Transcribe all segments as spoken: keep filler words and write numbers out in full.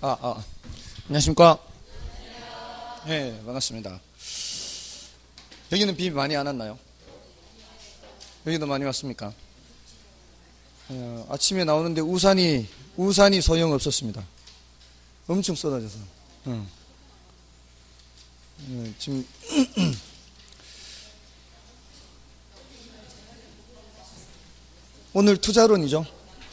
아, 아. 안녕하십니까? 네, 반갑습니다. 여기는 비 많이 안 왔나요? 여기도 많이 왔습니까? 어, 아침에 나오는데 우산이, 우산이 소용없었습니다. 엄청 쏟아져서. 어. 어, 지금, 오늘 투자론이죠?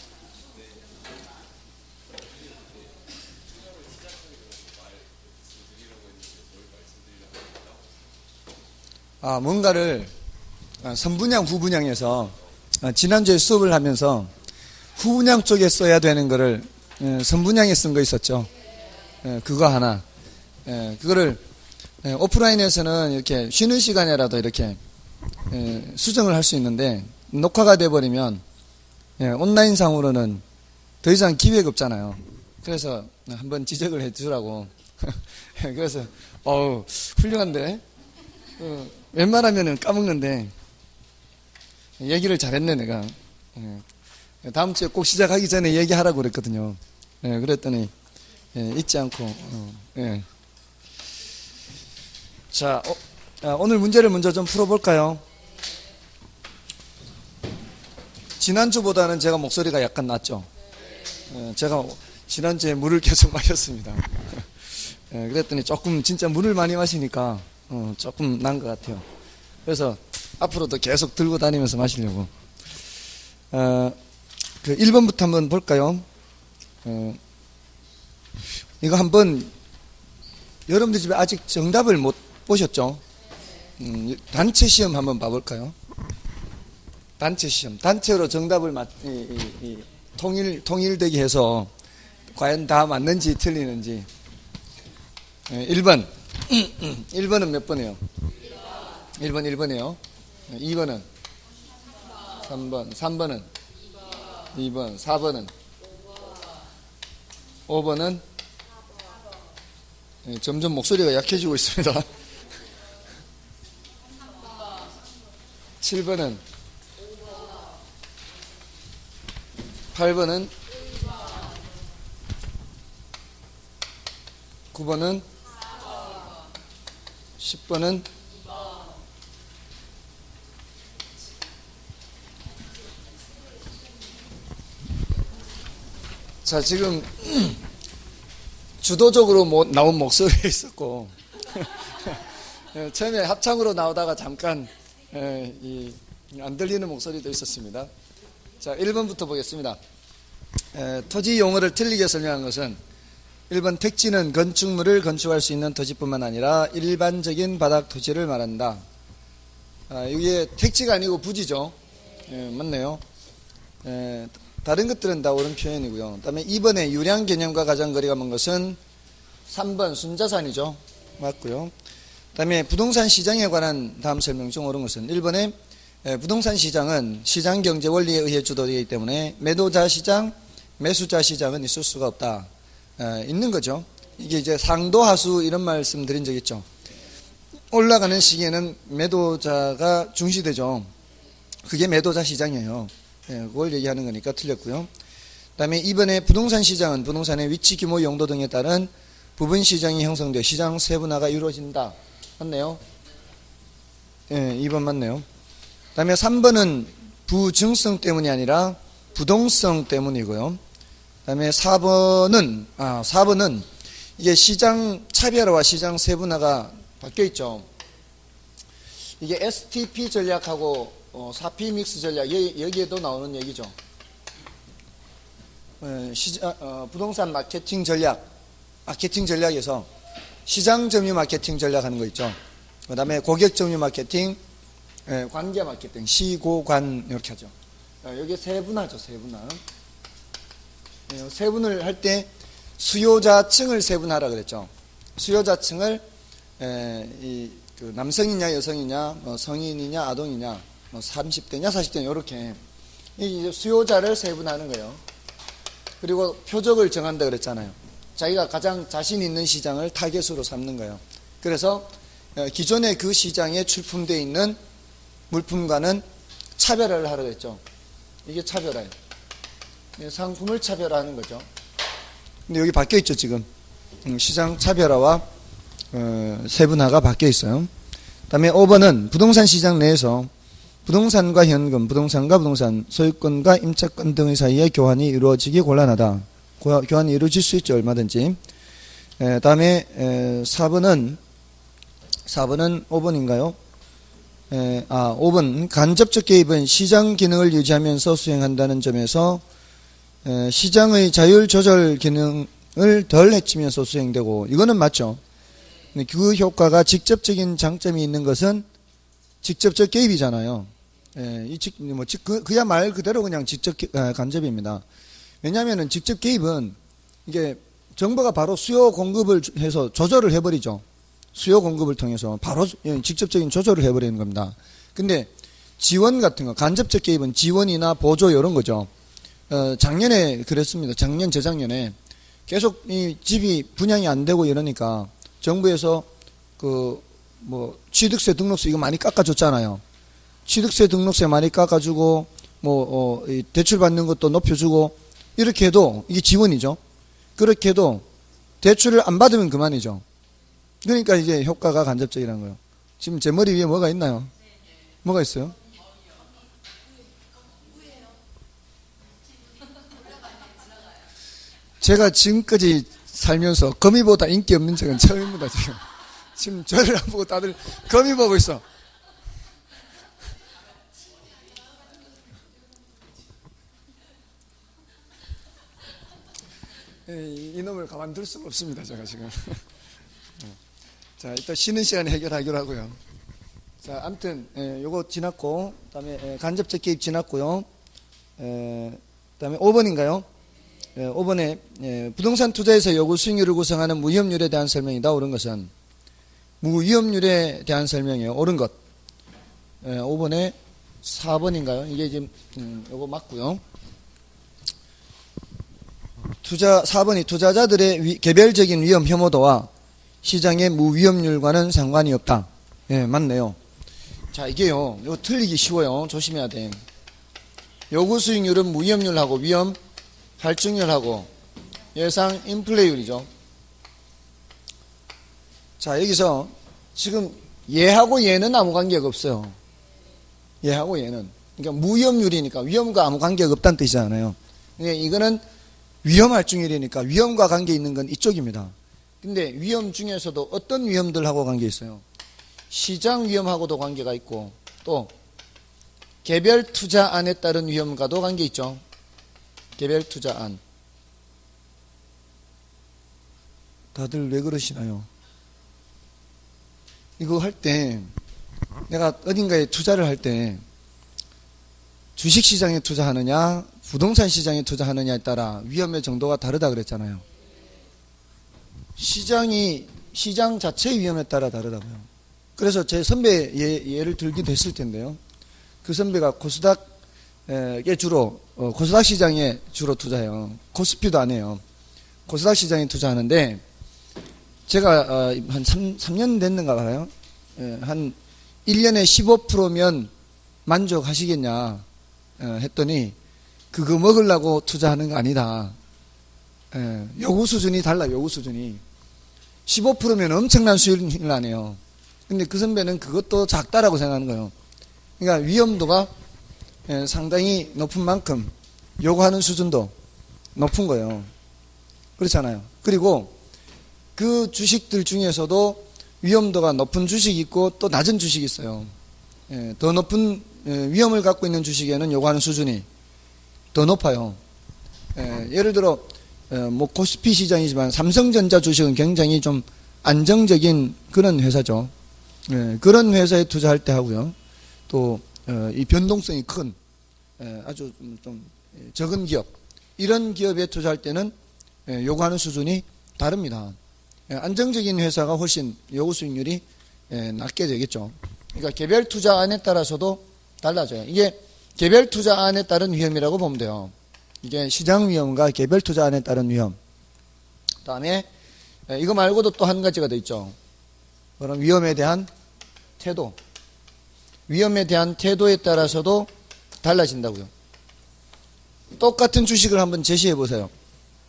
아, 뭔가를 선분양, 후분양에서 지난주에 수업을 하면서 후분양 쪽에 써야 되는 거를 선분양에 쓴 거 있었죠. 그거 하나. 그거를 오프라인에서는 이렇게 쉬는 시간이라도 이렇게 수정을 할 수 있는데 녹화가 돼버리면 온라인상으로는 더 이상 기회가 없잖아요. 그래서 한번 지적을 해주라고. 그래서 어우 훌륭한데 어, 웬만하면은 까먹는데 얘기를 잘했네 내가. 다음 주에 꼭 시작하기 전에 얘기하라고 그랬거든요. 그랬더니 잊지 않고. 어, 예. 자, 어, 오늘 문제를 먼저 좀 풀어볼까요? 지난주보다는 제가 목소리가 약간 낫죠. 제가 지난주에 물을 계속 마셨습니다. 그랬더니 조금 진짜 물을 많이 마시니까 어, 조금 난 것 같아요. 그래서 앞으로도 계속 들고 다니면서 마시려고. 어, 그 일 번부터 한번 볼까요? 어, 이거 한번 여러분들 집에 아직 정답을 못 보셨죠? 음, 단체 시험 한번 봐볼까요? 단체 시험. 단체로 정답을 맞, 이, 이, 이, 통일, 통일되게 해서 과연 다 맞는지 틀리는지. 예, 일 번. 일 번은 몇 번이에요? 일 번 일 번이에요. 이 번은? 삼 번. 삼 번은? 이 번. 사 번은? 오 번은? 예, 점점 목소리가 약해지고 있습니다. 칠 번은? 팔 번은? 구 번은? 십 번은? 자, 지금 주도적으로 뭐 나온 목소리 있었고 처음에 합창으로 나오다가 잠깐 이, 안 들리는 목소리도 있었습니다. 자, 일 번부터 보겠습니다. 에, 토지 용어를 틀리게 설명한 것은 일 번 택지는 건축물을 건축할 수 있는 토지뿐만 아니라 일반적인 바닥 토지를 말한다. 아, 이게 택지가 아니고 부지죠. 예, 맞네요. 에, 다른 것들은 다 옳은 표현이고요. 그 다음에 이 번에 유량 개념과 가장 거리가 먼 것은 삼 번 순자산이죠. 맞고요. 그 다음에 부동산 시장에 관한 다음 설명 중 옳은 것은 일 번에 에, 부동산 시장은 시장 경제 원리에 의해 주도되기 때문에 매도자 시장, 매수자 시장은 있을 수가 없다. 에, 있는 거죠. 이게 이제 상도하수 이런 말씀 드린 적 있죠. 올라가는 시기에는 매도자가 중시되죠. 그게 매도자 시장이에요. 예, 그걸 얘기하는 거니까 틀렸고요. 그 다음에 이번에 부동산 시장은 부동산의 위치, 규모, 용도 등에 따른 부분 시장이 형성되어 시장 세분화가 이루어진다. 맞네요. 예, 이 번 맞네요. 그 다음에 삼 번은 부증성 때문이 아니라 부동성 때문이고요. 그 다음에 사 번은, 아, 사 번은 이게 시장 차별화와 시장 세분화가 바뀌어 있죠. 이게 에스티피 전략하고 어, 사피 믹스 전략, 여기에도 나오는 얘기죠. 에, 시장, 어, 부동산 마케팅 전략, 마케팅 전략에서 시장 점유 마케팅 전략 하는 거 있죠. 그 다음에 고객 점유 마케팅, 에, 관계 마케팅, 시고관 이렇게 하죠. 어, 여기 세분화죠, 세분화. 에, 세분을 할 때 수요자층을 세분화하라 그랬죠. 수요자층을 에, 이, 그 남성이냐 여성이냐 뭐 성인이냐 아동이냐 뭐 삼십 대냐 사십 대냐 이렇게 이 수요자를 세분하는 거예요. 그리고 표적을 정한다 그랬잖아요. 자기가 가장 자신 있는 시장을 타겟으로 삼는 거예요. 그래서 기존의 그 시장에 출품되어 있는 물품과는 차별화를 하라고 했죠. 이게 차별화예요. 상품을 차별화하는 거죠. 근데 여기 바뀌어 있죠, 지금. 음, 시장 차별화와 어, 세분화가 바뀌어 있어요. 그다음에 오 번은 부동산 시장 내에서 부동산과 현금, 부동산과 부동산, 소유권과 임차권 등의 사이에 교환이 이루어지기 곤란하다. 교환이 이루어질 수 있죠, 얼마든지. 에, 다음에 에, 사 번은 사 번은 오 번인가요? 에, 아, 오 번 간접적 개입은 시장 기능을 유지하면서 수행한다는 점에서 에, 시장의 자율 조절 기능을 덜 해치면서 수행되고, 이거는 맞죠. 그 효과가 직접적인 장점이 있는 것은 직접적 개입이잖아요. 예, 이 직, 뭐, 직, 그, 그야 말 그대로 그냥 직접 개, 아, 간접입니다. 왜냐하면은 직접 개입은 이게 정부가 바로 수요 공급을 해서 조절을 해버리죠. 수요 공급을 통해서 바로 직접적인 조절을 해버리는 겁니다. 근데 지원 같은 거, 간접적 개입은 지원이나 보조 이런 거죠. 어, 작년에 그랬습니다. 작년, 재작년에 계속 이 집이 분양이 안 되고 이러니까 정부에서 그 뭐 취득세 등록세 이거 많이 깎아줬잖아요. 취득세 등록세 많이 깎아주고 뭐 어, 이 대출 받는 것도 높여주고 이렇게 해도 이게 지원이죠. 그렇게 해도 대출을 안 받으면 그만이죠. 그러니까 이제 효과가 간접적이라는 거예요. 지금 제 머리 위에 뭐가 있나요? 뭐가 있어요? 제가 지금까지 살면서 거미보다 인기 없는 적은 처음입니다. 지금 지금 저를 안 보고 다들 거미 보고 있어. 이놈을 가만둘 수가 없습니다. 제가 지금. 자, 일단 쉬는 시간에 해결하기로 하고요. 자, 아무튼 예, 요거 지났고, 그다음에 예, 간접적 개입 지났고요. 예, 그다음에 오 번인가요? 예, 오 번에 예, 부동산 투자에서 요구 수익률을 구성하는 무위험률에 대한 설명이다. 옳은 것은 무위험률에 대한 설명이에요. 옳은 것. 예, 오 번에 사 번인가요? 이게 지금 음, 요거 맞고요. 투자 사 번이 투자자들의 위, 개별적인 위험 혐오도와 시장의 무위험률과는 상관이 없다. 예, 맞네요. 자, 이게요. 이거 틀리기 쉬워요. 조심해야 돼. 요구 수익률은 무위험률하고 위험 할증률하고 예상 인플레이율이죠. 자, 여기서 지금 얘하고 얘는 아무 관계가 없어요. 얘하고 얘는. 그러니까 무위험률이니까 위험과 아무 관계가 없다는 뜻이잖아요. 그러니까 이거는 위험 할증률이니까 위험과 관계 있는 건 이쪽입니다. 근데 위험 중에서도 어떤 위험들하고 관계 있어요? 시장 위험하고도 관계가 있고 또 개별 투자안에 따른 위험과도 관계 있죠. 개별 투자안. 다들 왜 그러시나요? 이거 할 때 내가 어딘가에 투자를 할 때 주식시장에 투자하느냐 부동산 시장에 투자하느냐에 따라 위험의 정도가 다르다 그랬잖아요. 시장이 시장 자체의 위험에 따라 다르다고요. 그래서 제 선배 예, 예를 들기도 했을 텐데요. 그 선배가 코스닥에 주로 어, 코스닥 시장에 주로 투자해요. 코스피도 안 해요. 코스닥 시장에 투자하는데 제가 어, 한 삼, 삼 년 됐는가 봐요. 예, 한 일 년에 십오 퍼센트면 만족하시겠냐 예, 했더니 그거 먹으려고 투자하는 거 아니다. 예, 요구 수준이 달라. 요구 수준이 십오 퍼센트면 엄청난 수익을 나네요. 근데 그 선배는 그것도 작다라고 생각하는 거예요. 그러니까 위험도가 예, 상당히 높은 만큼 요구하는 수준도 높은 거예요. 그렇잖아요. 그리고 그 주식들 중에서도 위험도가 높은 주식이 있고 또 낮은 주식이 있어요. 예, 더 높은 예, 위험을 갖고 있는 주식에는 요구하는 수준이 더 높아요. 예, 예를 들어 예, 뭐 코스피 시장이지만 삼성전자 주식은 굉장히 좀 안정적인 그런 회사죠. 예, 그런 회사에 투자할 때 하고요. 또 이 어, 변동성이 큰 예, 아주 좀 적은 기업 이런 기업에 투자할 때는 예, 요구하는 수준이 다릅니다. 예, 안정적인 회사가 훨씬 요구 수익률이 예, 낮게 되겠죠. 그러니까 개별 투자안에 따라서도 달라져요. 이게 개별 투자안에 따른 위험이라고 보면 돼요. 이게 시장 위험과 개별 투자안에 따른 위험. 그 다음에 예, 이거 말고도 또 한 가지가 더 있죠. 그럼 위험에 대한 태도. 위험에 대한 태도에 따라서도 달라진다고요. 똑같은 주식을 한번 제시해 보세요.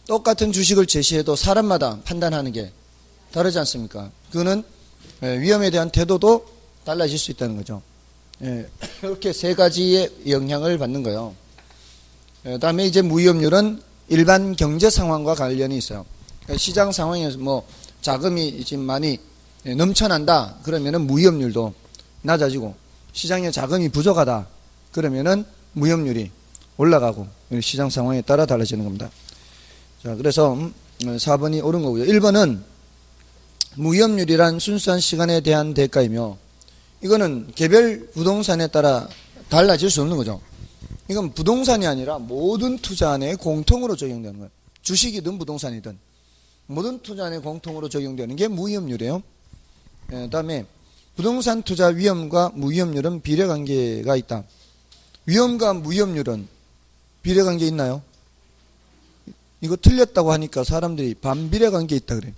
똑같은 주식을 제시해도 사람마다 판단하는 게 다르지 않습니까? 그거는 위험에 대한 태도도 달라질 수 있다는 거죠. 이렇게 세 가지의 영향을 받는 거예요. 다음에 이제 무위험률은 일반 경제 상황과 관련이 있어요. 시장 상황에서 뭐 자금이 지금 많이 넘쳐난다 그러면은 무위험률도 낮아지고, 시장에 자금이 부족하다 그러면은 무위험률이 올라가고, 시장 상황에 따라 달라지는 겁니다. 자, 그래서 사 번이 옳은 거고요. 일 번은 무위험률이란 순수한 시간에 대한 대가이며, 이거는 개별 부동산에 따라 달라질 수 없는 거죠. 이건 부동산이 아니라 모든 투자안에 공통으로 적용되는 거예요. 주식이든 부동산이든 모든 투자안에 공통으로 적용되는 게 무위험률이에요. 그 다음에 부동산 투자 위험과 무위험률은 비례관계가 있다. 위험과 무위험률은 비례관계 있나요? 이거 틀렸다고 하니까 사람들이 반비례관계 있다 그래요.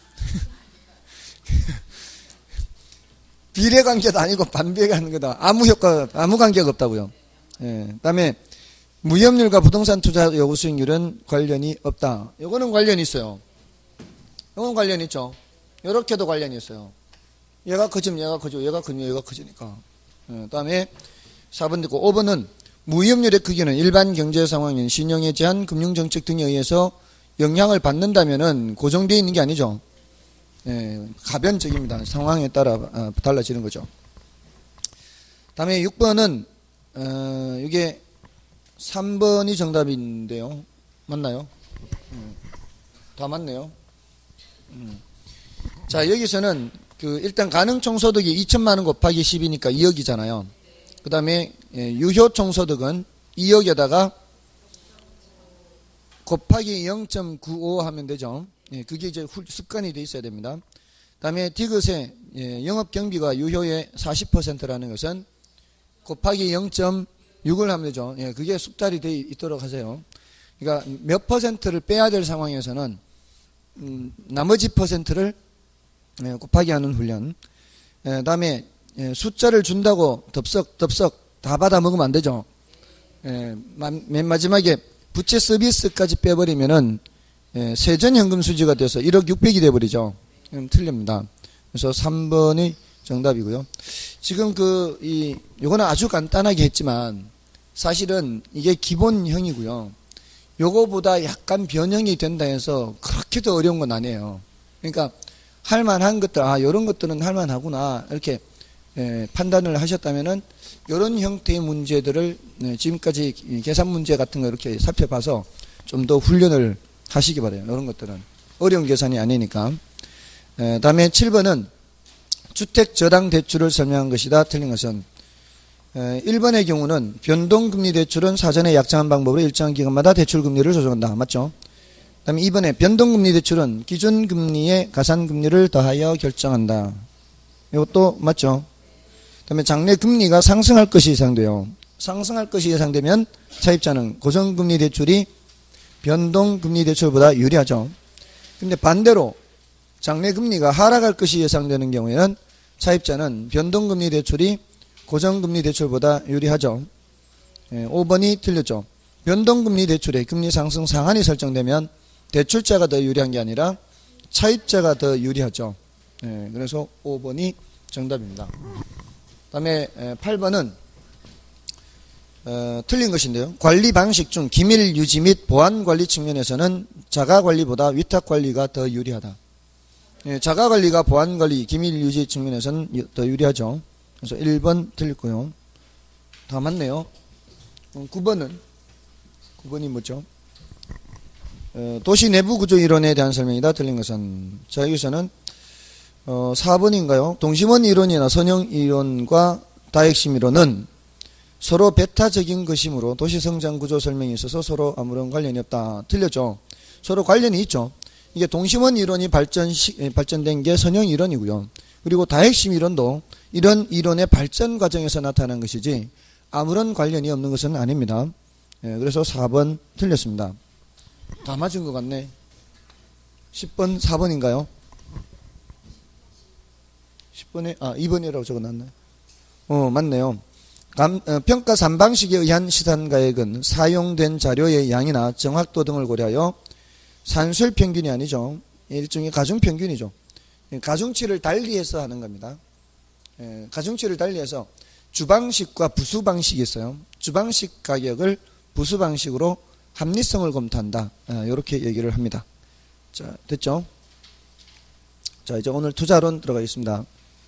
비례관계도 아니고 반비례관계다. 아무 효과, 아무 관계가 없다고요. 예, 그다음에 무위험률과 부동산 투자 요구 수익률은 관련이 없다. 요거는 관련이 있어요. 요건 관련이 있죠. 요렇게도 관련이 있어요. 얘가 커지면 얘가 커지고, 얘가 커지면 얘가 커지니까. 예, 그다음에 사 번 듣고 오 번은 무위험률의 크기는 일반 경제 상황인 신용에 제한 금융정책 등에 의해서 영향을 받는다면은 고정되어 있는 게 아니죠. 예, 가변적입니다. 상황에 따라 어, 달라지는 거죠. 다음에 육 번은 어, 이게 삼 번이 정답인데요. 맞나요? 음, 다 맞네요. 음. 자, 여기서는 그 일단 가능 총소득이 이천만 원 곱하기 십이니까 이억이잖아요. 그 다음에 예, 유효 총소득은 이억에다가 곱하기 영 점 구오 하면 되죠. 예, 그게 이제 습관이 돼 있어야 됩니다. 그 다음에 디귿의 예, 영업경비가 유효의 사십 퍼센트라는 것은 곱하기 영 점 육을 하면 되죠. 예, 그게 숙달이 돼 있도록 하세요. 그러니까 몇 퍼센트를 빼야 될 상황에서는 음, 나머지 퍼센트를 예, 곱하기 하는 훈련. 예, 다음에 예, 숫자를 준다고 덥석덥석 다 받아 먹으면 안 되죠. 예, 맨 마지막에 부채 서비스까지 빼버리면은 예, 세전현금 수지가 돼서 일억 육백이 돼버리죠. 그럼 틀립니다. 그래서 삼 번이 정답이고요. 지금 그, 이, 요거는 아주 간단하게 했지만 사실은 이게 기본형이고요. 요거보다 약간 변형이 된다 해서 그렇게도 어려운 건 아니에요. 그러니까 할만한 것들, 아, 요런 것들은 할만하구나. 이렇게 예, 판단을 하셨다면은 요런 형태의 문제들을 예, 지금까지 계산 문제 같은 거 이렇게 살펴봐서 좀 더 훈련을 하시기 바라요. 이런 것들은 어려운 계산이 아니니까. 에, 다음에 칠 번은 주택 저당 대출을 설명한 것이다. 틀린 것은 에, 일 번의 경우는 변동금리 대출은 사전에 약정한 방법으로 일정한 기간마다 대출금리를 조정한다. 맞죠? 그 다음에 이 번에 변동금리 대출은 기준금리에 가산금리를 더하여 결정한다. 이것도 맞죠? 그 다음에 장래금리가 상승할 것이 예상돼요. 상승할 것이 예상되면 차입자는 고정금리 대출이 변동금리 대출보다 유리하죠. 근데 반대로 장래금리가 하락할 것이 예상되는 경우에는 차입자는 변동금리 대출이 고정금리 대출보다 유리하죠. 예, 오 번이 틀렸죠. 변동금리 대출에 금리 상승 상한이 설정되면 대출자가 더 유리한 게 아니라 차입자가 더 유리하죠. 예, 그래서 오 번이 정답입니다. 그 다음에 팔 번은 어, 틀린 것인데요. 관리 방식 중 기밀 유지 및 보안 관리 측면에서는 자가 관리보다 위탁 관리가 더 유리하다. 예, 자가 관리가 보안 관리, 기밀 유지 측면에서는 더 유리하죠. 그래서 일 번 틀렸고요. 다 맞네요. 구 번은 구 번이 뭐죠? 어, 도시 내부 구조 이론에 대한 설명이다. 틀린 것은 자 여기서는 어, 사 번인가요? 동심원 이론이나 선형 이론과 다핵심 이론은 서로 배타적인 것이므로 도시성장 구조 설명에 있어서 서로 아무런 관련이 없다. 틀렸죠? 서로 관련이 있죠. 이게 동심원 이론이 발전 발전된 게 선형 이론이고요. 그리고 다핵심 이론도 이런 이론의 발전 과정에서 나타난 것이지 아무런 관련이 없는 것은 아닙니다. 예, 그래서 사 번 틀렸습니다. 다 맞은 것 같네. 십 번, 사 번인가요? 십 번에, 아, 이 번이라고 적어놨나요? 어, 맞네요. 감, 어, 평가 삼 방식에 의한 시산가액은 사용된 자료의 양이나 정확도 등을 고려하여 산술 평균이 아니죠. 일종의 가중 평균이죠. 가중치를 달리해서 하는 겁니다. 예, 가중치를 달리해서 주방식과 부수방식이 있어요. 주방식 가격을 부수방식으로 합리성을 검토한다. 아, 이렇게 얘기를 합니다. 자, 됐죠? 자, 이제 오늘 투자론 들어가겠습니다.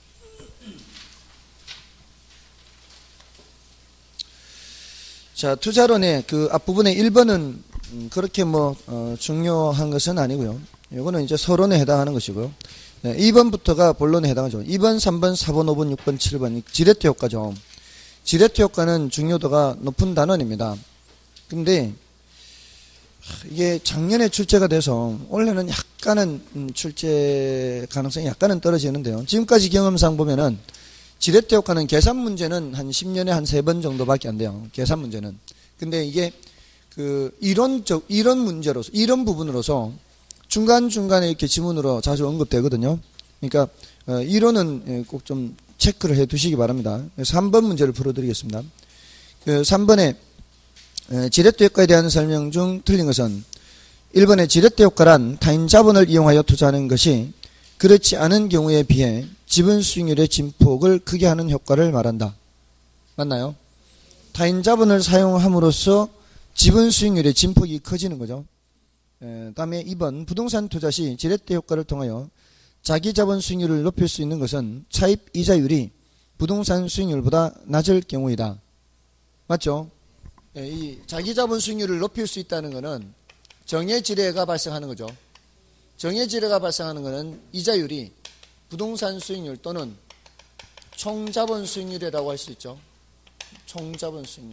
자, 투자론의 그 앞부분의 일 번은 그렇게 뭐 어, 중요한 것은 아니고요. 이거는 이제 서론에 해당하는 것이고요. 네, 이 번부터가 본론에 해당하죠. 이 번, 삼 번, 사 번, 오 번, 육 번, 칠 번 지레트 효과죠. 지레트 효과는 중요도가 높은 단원입니다. 근데 이게 작년에 출제가 돼서 올해는 약간은 출제 가능성이 약간은 떨어지는데요. 지금까지 경험상 보면은 지레트 효과는 계산 문제는 한 십 년에 한 세 번 정도밖에 안 돼요. 계산 문제는. 근데 이게 그 이론적, 이론 문제로서, 이론 부분으로서 중간중간에 이렇게 지문으로 자주 언급되거든요. 그러니까, 어, 이론은 꼭 좀 체크를 해 두시기 바랍니다. 삼 번 문제를 풀어드리겠습니다. 그 삼 번에 지레트 효과에 대한 설명 중 틀린 것은 일 번에 지레트 효과란 타인 자본을 이용하여 투자하는 것이 그렇지 않은 경우에 비해 지분 수익률의 진폭을 크게 하는 효과를 말한다. 맞나요? 타인 자본을 사용함으로써 지분 수익률의 진폭이 커지는 거죠. 에, 다음에 이 번 부동산 투자 시 지레트 효과를 통하여 자기 자본 수익률을 높일 수 있는 것은 차입 이자율이 부동산 수익률보다 낮을 경우이다. 맞죠? 에, 이 자기 자본 수익률을 높일 수 있다는 것은 정해지뢰가 발생하는 거죠. 정해지뢰가 발생하는 것은 이자율이 부동산 수익률 또는 총자본 수익률이라고 할 수 있죠. 총자본 수익률.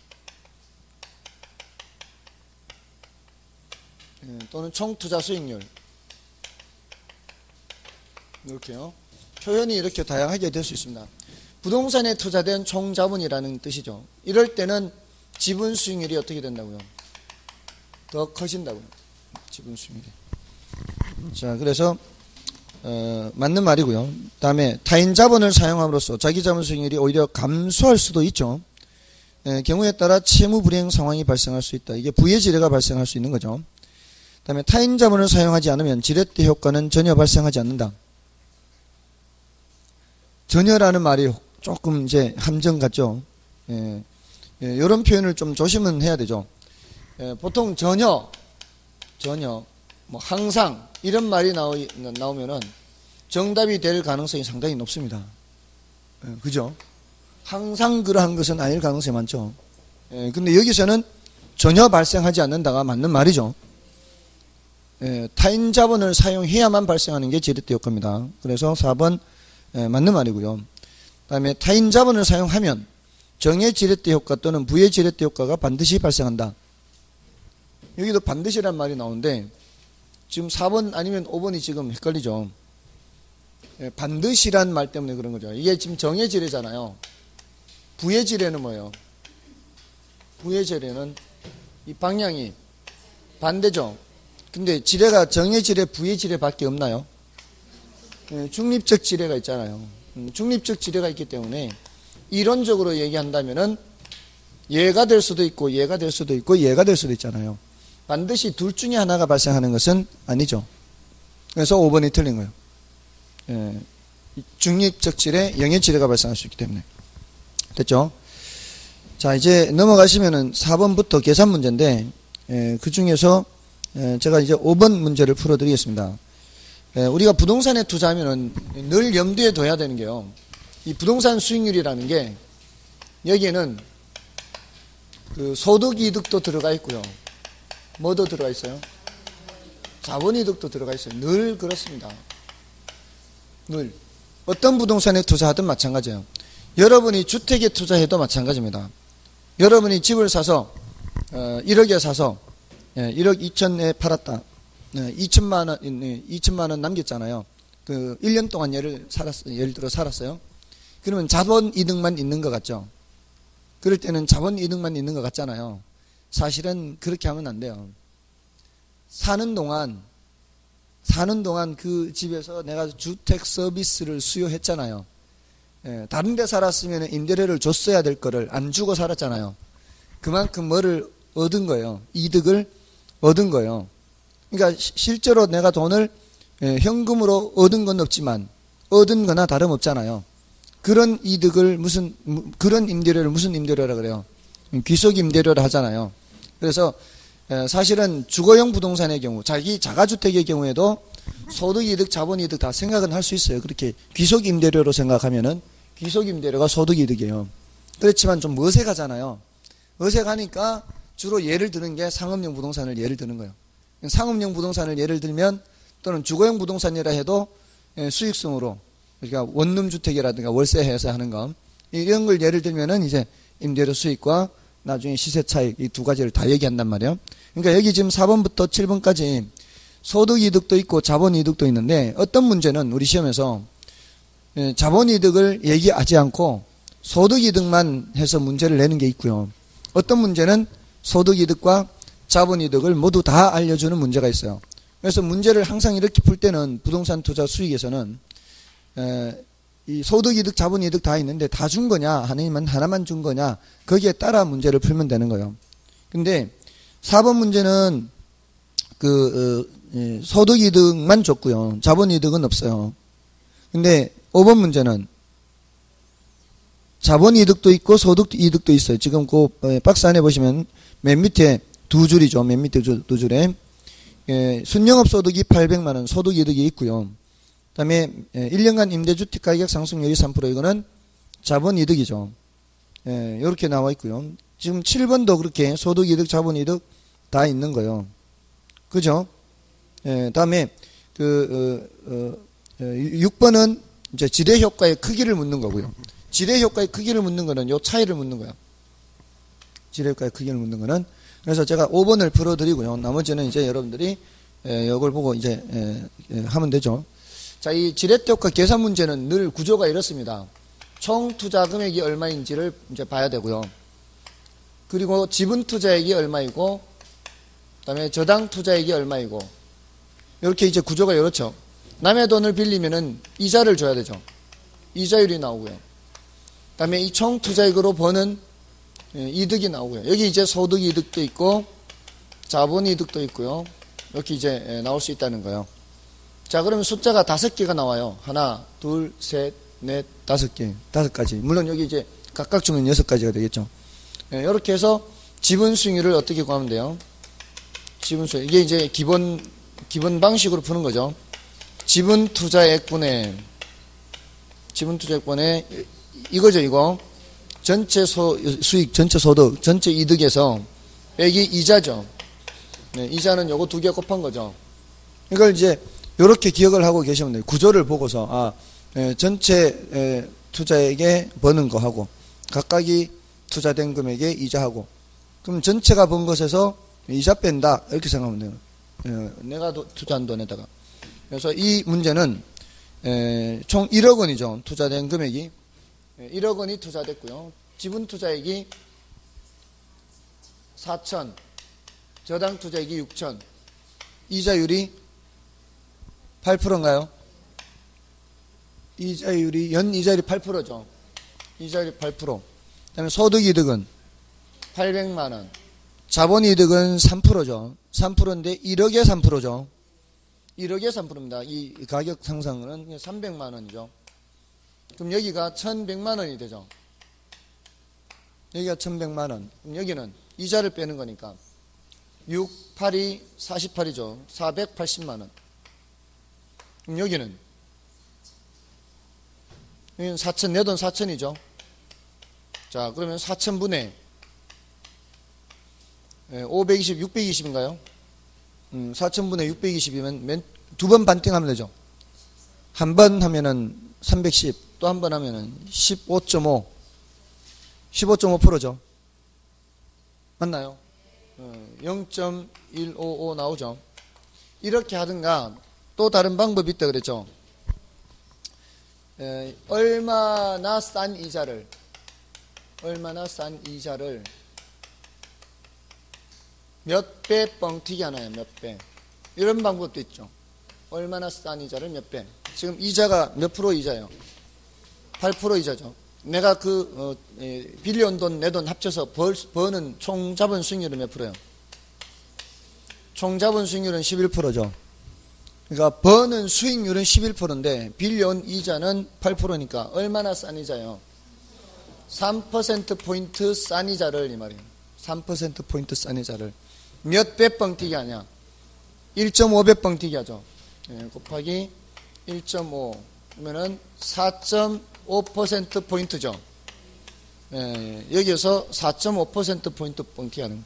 또는 총투자 수익률. 이렇게요. 표현이 이렇게 다양하게 될 수 있습니다. 부동산에 투자된 총자본이라는 뜻이죠. 이럴 때는 지분 수익률이 어떻게 된다고요? 더 커진다고요. 지분 수익률이. 자, 그래서 어, 맞는 말이고요. 다음에 타인 자본을 사용함으로써 자기 자본 수익률이 오히려 감소할 수도 있죠. 에, 경우에 따라 채무 불이행 상황이 발생할 수 있다. 이게 부의 지뢰가 발생할 수 있는 거죠. 다음에 타인 자본을 사용하지 않으면 지레트 효과는 전혀 발생하지 않는다. 전혀라는 말이 조금 이제 함정 같죠. 예, 예, 이런 표현을 좀 조심은 해야 되죠. 예, 보통 전혀, 전혀, 뭐 항상 이런 말이 나오, 나오면은 정답이 될 가능성이 상당히 높습니다. 예, 그죠? 항상 그러한 것은 아닐 가능성이 많죠. 예, 근데 여기서는 전혀 발생하지 않는다가 맞는 말이죠. 예, 타인 자본을 사용해야만 발생하는 게 지레트 효과입니다. 그래서 사 번 예, 맞는 말이고요. 그 다음에 타인 자본을 사용하면 정의 지레트 효과 또는 부의 지레트 효과가 반드시 발생한다. 여기도 반드시란 말이 나오는데 지금 사 번 아니면 오 번이 지금 헷갈리죠. 예, 반드시란 말 때문에 그런 거죠. 이게 지금 정의 지뢰잖아요. 부의 지뢰는 뭐예요? 부의 지뢰는 이 방향이 반대죠. 근데 지뢰가 정의 지뢰, 부의 지뢰 밖에 없나요? 예, 중립적 지뢰가 있잖아요. 음, 중립적 지뢰가 있기 때문에 이론적으로 얘기한다면은 얘가 될 수도 있고 얘가 될 수도 있고 얘가 될 수도 있잖아요. 반드시 둘 중에 하나가 발생하는 것은 아니죠. 그래서 오 번이 틀린 거예요. 예, 중립적 지뢰, 영의 지뢰가 발생할 수 있기 때문에. 됐죠? 자, 이제 넘어가시면은 사 번부터 계산 문제인데 예, 그 중에서 제가 이제 오 번 문제를 풀어드리겠습니다. 우리가 부동산에 투자하면은 늘 염두에 둬야 되는 게요. 이 부동산 수익률이라는 게 여기에는 그 소득이득도 들어가 있고요. 뭐도 들어가 있어요? 자본이득도 들어가 있어요. 늘 그렇습니다. 늘. 어떤 부동산에 투자하든 마찬가지예요. 여러분이 주택에 투자해도 마찬가지입니다. 여러분이 집을 사서 어, 일억에 사서 예, 일억 이천에 팔았다. 네, 이천만 원, 네, 이천만 원 남겼잖아요. 그 일 년 동안 예를 살았, 예를 들어 살았어요. 그러면 자본 이득만 있는 것 같죠? 그럴 때는 자본 이득만 있는 것 같잖아요. 사실은 그렇게 하면 안 돼요. 사는 동안, 사는 동안 그 집에서 내가 주택 서비스를 수요했잖아요. 예, 다른 데 살았으면 임대료를 줬어야 될 거를 안 주고 살았잖아요. 그만큼 뭐를 얻은 거예요. 이득을 얻은 거예요. 그러니까 시, 실제로 내가 돈을 예, 현금으로 얻은 건 없지만 얻은 거나 다름없잖아요. 그런 이득을 무슨 그런 임대료를 무슨 임대료라 그래요? 귀속 임대료를 하잖아요. 그래서 예, 사실은 주거용 부동산의 경우, 자기 자가주택의 경우에도 소득이득, 자본이득 다 생각은 할 수 있어요. 그렇게 귀속 임대료로 생각하면은 귀속 임대료가 소득이득이에요. 그렇지만 좀 어색하잖아요. 어색하니까 주로 예를 드는 게 상업용 부동산을 예를 드는 거예요. 상업용 부동산을 예를 들면 또는 주거용 부동산이라 해도 수익성으로, 그러니까 원룸주택이라든가 월세해서 하는 거, 이런 걸 예를 들면은 이제 임대료 수익과 나중에 시세 차익, 이 두 가지를 다 얘기한단 말이에요. 그러니까 여기 지금 사 번부터 칠 번까지 소득이득도 있고 자본이득도 있는데, 어떤 문제는 우리 시험에서 자본이득을 얘기하지 않고 소득이득만 해서 문제를 내는 게 있고요. 어떤 문제는 소득이득과 자본이득을 모두 다 알려주는 문제가 있어요. 그래서 문제를 항상 이렇게 풀 때는 부동산 투자 수익에서는 에, 이 소득이득, 자본이득 다 있는데 다 준 거냐, 아니면 하나만 준 거냐, 거기에 따라 문제를 풀면 되는 거예요. 근데 사 번 문제는 그 어, 예, 소득이득만 줬고요. 자본이득은 없어요. 근데 오 번 문제는 자본이득도 있고 소득이득도 있어요. 지금 그 박스 안에 보시면 맨 밑에 두 줄이죠. 맨 밑에 두 줄에 예, 순영업소득이 팔백만 원 소득이득이 있고요. 그 다음에 일 년간 임대주택 가격 상승률이 삼 퍼센트, 이거는 자본이득이죠. 예, 이렇게 나와 있고요. 지금 칠 번도 그렇게 소득이득, 자본이득 다 있는 거예요. 그죠? 예, 다음에 그 어, 어, 육 번은 이제 지대 효과의 크기를 묻는 거고요. 지대 효과의 크기를 묻는 거는 요 차이를 묻는 거예요. 지대 효과의 크기를 묻는 거는. 그래서 제가 오 번을 풀어드리고요. 나머지는 이제 여러분들이 에, 이걸 보고 이제 에, 에, 하면 되죠. 자, 이 지렛대 효과 계산 문제는 늘 구조가 이렇습니다. 총 투자 금액이 얼마인지를 이제 봐야 되고요. 그리고 지분 투자액이 얼마이고, 그다음에 저당 투자액이 얼마이고, 이렇게 이제 구조가 이렇죠. 남의 돈을 빌리면은 이자를 줘야 되죠. 이자율이 나오고요. 그다음에 이 총 투자액으로 버는 이득이 나오고요. 여기 이제 소득 이득도 있고 자본 이득도 있고요. 이렇게 이제 나올 수 있다는 거예요. 자, 그러면 숫자가 다섯 개가 나와요. 하나, 둘, 셋, 넷, 다섯 개, 다섯 가지. 물론 여기 이제 각각 중에 여섯 가지가 되겠죠. 이렇게 해서 지분 수익률을 어떻게 구하면 돼요? 지분 수익, 이게 이제 기본 기본 방식으로 푸는 거죠. 지분 투자액분의 지분 투자액분의 이거죠, 이거. 전체 소, 수익, 전체 소득, 전체 이득에서 빼기 이자죠. 네, 이자는 요거 두 개 곱한 거죠. 이걸 이제 요렇게 기억을 하고 계시면 돼요. 구조를 보고서 아, 에, 전체 에, 투자액에 버는 거 하고 각각이 투자된 금액에 이자하고, 그럼 전체가 번 것에서 이자 뺀다 이렇게 생각하면 돼요. 에, 내가 도, 투자한 돈에다가. 그래서 이 문제는 에, 총 일억 원이죠. 투자된 금액이 일억 원이 투자됐고요. 지분 투자액이 사천, 저당 투자액이 육천, 이자율이 팔 퍼센트인가요? 이자율이, 연 이자율이 팔 퍼센트죠. 이자율이 팔 퍼센트. 그 다음에 소득이득은 팔백만 원, 자본이득은 삼 퍼센트죠. 삼 퍼센트인데 일억에 삼 퍼센트죠. 일억에 삼 퍼센트입니다. 이 가격 상승은 삼백만 원이죠. 그럼 여기가 천백만 원이 되죠. 여기가 천백만 원. 그럼 여기는 이자를 빼는 거니까 육, 팔이 사십팔이죠. 사백팔십만 원. 그럼 여기는 여기는 사천, 내 돈 사천이죠. 자, 그러면 사천분의 오백이십, 육백이십인가요? 음, 사천분의 육백이십이면 두 번 반띵하면 되죠. 한 번 하면은 삼백십, 또 한 번 하면은 십오 점 오, 십오 점 오 퍼센트죠. 맞나요? 영 점 일오오 나오죠. 이렇게 하든가 또 다른 방법이 있다 그랬죠. 에, 얼마나 싼 이자를 얼마나 싼 이자를 몇 배 뻥튀기 하나요? 몇 배. 이런 방법도 있죠. 얼마나 싼 이자를 몇 배. 지금 이자가 몇 프로 이자예요? 팔 퍼센트 이자죠. 내가 그 어, 예, 빌려온 돈, 내 돈 합쳐서 벌, 버는 총 자본 수익률은 몇 프로예요? 총 자본 수익률은 십일 퍼센트죠. 그러니까 버는 수익률은 십일 퍼센트인데 빌려온 이자는 팔 퍼센트니까 얼마나 싼 이자요? 삼 퍼센트 포인트 싼 이자를, 이 말이에요. 삼 퍼센트 포인트 싼 이자를 몇 배 뻥튀기 하냐? 일 점 오 배 뻥튀기 하죠. 예, 곱하기 일 점 오 그러면은 사 점 오 퍼센트 포인트죠. 예, 여기에서 사 점 오 퍼센트 포인트 뻥튀기 하는